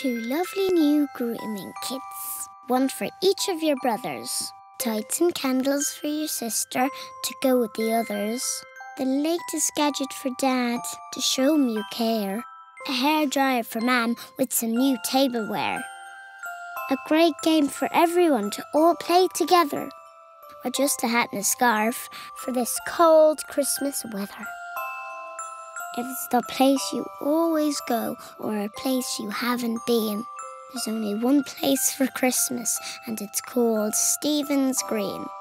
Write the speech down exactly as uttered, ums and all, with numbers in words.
two lovely new grooming kits, one for each of your brothers. Tights and candles for your sister to go with the others. The latest gadget for Dad to show him you care. A hairdryer for Mam with some new tableware. A great game for everyone to all play together. Or just a hat and a scarf for this cold Christmas weather. If it's the place you always go or a place you haven't been, there's only one place for Christmas and it's called Stephen's Green.